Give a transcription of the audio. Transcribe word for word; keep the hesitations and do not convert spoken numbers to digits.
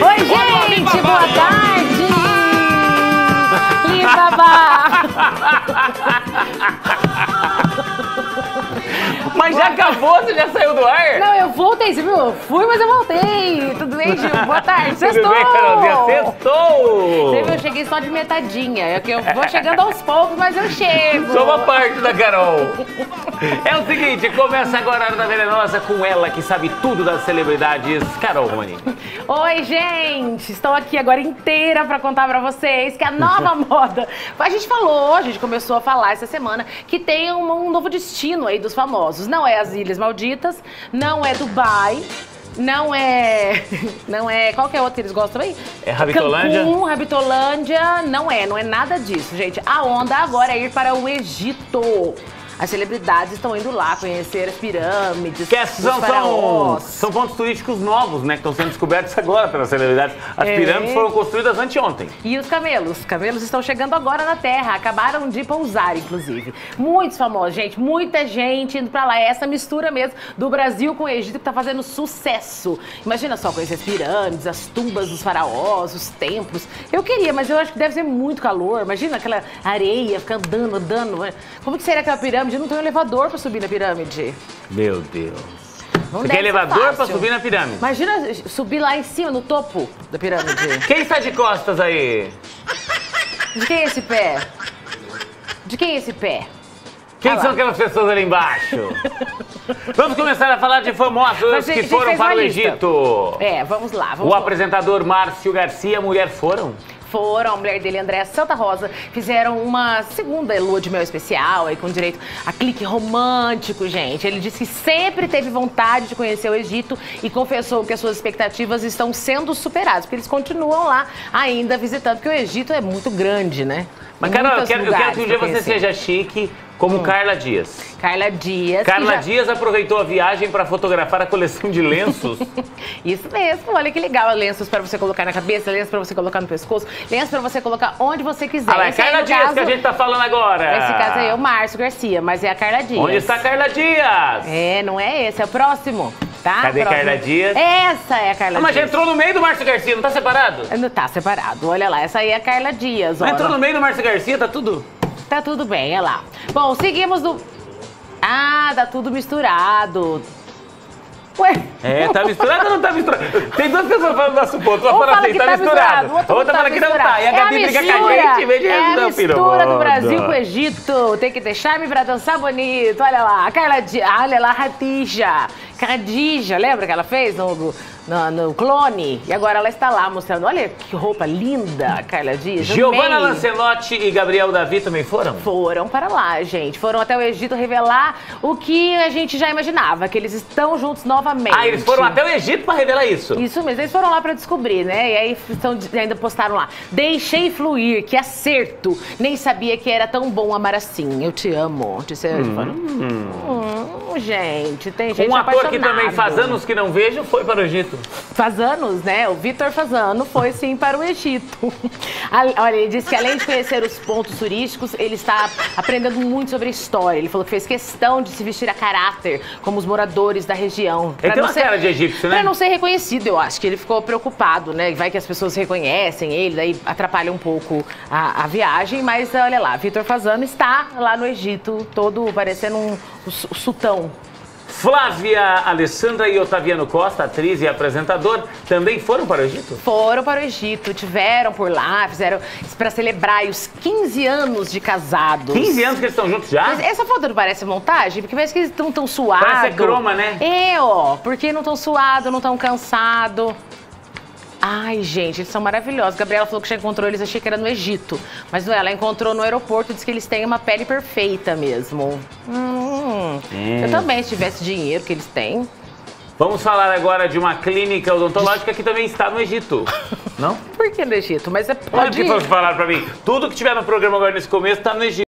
Oi, gente, boa tarde! Libabá! Mas já acabou? Você já saiu do ar? Não, eu voltei, você viu? Eu fui, mas eu voltei. Tudo bem, Gil? Boa tarde. Sextou! Tudo bem, Carolzinha? Sextou! Você viu, eu cheguei só de metadinha. É que eu vou chegando aos poucos, mas eu chego. Só uma parte da Carol. É o seguinte, começa agora a Hora da Venenosa com ela que sabe tudo das celebridades, Carol Rony. Oi, gente! Estou aqui agora inteira pra contar pra vocês que a nova moda... A gente falou, a gente começou a falar essa semana que tem um, um novo destino aí dos famosos. Não é as Ilhas Malditas, não é Dubai, não é... Não é... Qual que é outro que eles gostam aí? É Rabitolândia? Cancún, Rabitolândia. Não é, não é nada disso, gente. A onda agora é ir para o Egito. As celebridades estão indo lá conhecer as pirâmides, que são, são, são pontos turísticos novos, né? Que estão sendo descobertos agora pelas celebridades. As é. pirâmides foram construídas anteontem. E os camelos? Os camelos estão chegando agora na Terra. Acabaram de pousar, inclusive. Muitos famosos, gente. Muita gente indo pra lá. É essa mistura mesmo do Brasil com o Egito que tá fazendo sucesso. Imagina só conhecer as pirâmides, as tumbas dos faraós, os templos. Eu queria, mas eu acho que deve ser muito calor. Imagina aquela areia, ficar andando, andando. Como que seria aquela pirâmide? Não tem um elevador pra subir na pirâmide. Meu Deus. Não Você quer elevador pra subir na pirâmide? Imagina subir lá em cima, no topo da pirâmide. Quem está de costas aí? De quem é esse pé? De quem é esse pé? Quem ah são aquelas pessoas ali embaixo? Vamos começar a falar de famosos Mas, que gente, foram para o Egito. É, vamos lá. Vamos o lá. apresentador Márcio Garcia e a mulher foram? Foram, a mulher dele, Andréa Santa Rosa, fizeram uma segunda lua de mel especial, aí com direito a clique romântico, gente. Ele disse que sempre teve vontade de conhecer o Egito e confessou que as suas expectativas estão sendo superadas, porque eles continuam lá ainda visitando, porque o Egito é muito grande, né? Mas, Carol, eu quero, eu quero que um dia você seja chique como hum. Carla Dias. Carla Dias. Carla já... Dias aproveitou a viagem para fotografar a coleção de lenços. Isso mesmo, olha que legal. Lenços para você colocar na cabeça, lenços para você colocar no pescoço, lenços para você colocar onde você quiser. Ah, é Carla Dias caso... que a gente tá falando agora. Esse caso aí é o Márcio Garcia, mas é a Carla Dias. Onde está a Carla Dias? É, não é esse, é o próximo. Tá? Cadê Próximo. Carla Dias? Essa é a Carla ah, mas Dias. já entrou no meio do Márcio Garcia, não tá separado? Não tá separado, olha lá, essa aí é a Carla Dias. Mas entrou no meio do Márcio Garcia, tá tudo... Tá tudo bem, olha lá. Bom, seguimos do... Ah, tá tudo misturado. Ué? É, tá misturado ou não tá misturado? Tem duas pessoas falando do nosso ponto. Uma um fala assim, tá, tá misturado. A outra fala que não tá. E a Gabi briga com a gente em vez de É a mistura do Brasil com o o Egito. Tem que deixar-me pra dançar bonito. Olha lá, a Carla Dias. Olha lá, a Radija. Khadija, lembra que ela fez no, no, no Clone? E agora ela está lá mostrando, olha que roupa linda, Carla Dias. Giovanna Lancelotti e Gabriel Davi também foram? Foram para lá, gente. Foram até o Egito revelar o que a gente já imaginava, que eles estão juntos novamente. Ah, eles foram até o Egito para revelar isso? Isso mesmo, eles foram lá para descobrir, né? E aí estão, ainda postaram lá, deixei fluir, que acerto. Nem sabia que era tão bom amar assim. Eu te amo. Disse, hum. Hum, gente, tem gente um ator que apaixonado. também faz anos que não vejo foi para o Egito. Faz anos, né? O Vitor Fazano foi sim para o Egito. Olha, ele disse que além de conhecer os pontos turísticos, ele está aprendendo muito sobre a história. Ele falou que fez questão de se vestir a caráter, como os moradores da região. Ele tem uma ser, cara de egípcio, né? Para não ser reconhecido, eu acho que ele ficou preocupado, né? Vai que as pessoas reconhecem ele, daí atrapalha um pouco a, a viagem. Mas olha lá, Vitor Fazano está lá no Egito, todo parecendo um, um sultão. Flávia Alessandra e Otaviano Costa, atriz e apresentador, também foram para o Egito? Foram para o Egito, tiveram por lá, fizeram para celebrar os quinze anos de casados. quinze anos que eles estão juntos já? Mas essa foto não parece montagem? Porque parece que eles estão tão suados. Parece croma, né? É, ó, porque não estão suados, não estão cansados. Ai, gente, eles são maravilhosos. Gabriela falou que já encontrou eles, achei que era no Egito. Mas não é, ela encontrou no aeroporto, diz que eles têm uma pele perfeita mesmo. Hum, hum. Eu também, se tivesse dinheiro que eles têm. Vamos falar agora de uma clínica odontológica que também está no Egito, não? Por que no Egito? Mas é pode... Pode falar pra mim. Tudo que tiver no programa agora nesse começo está no Egito.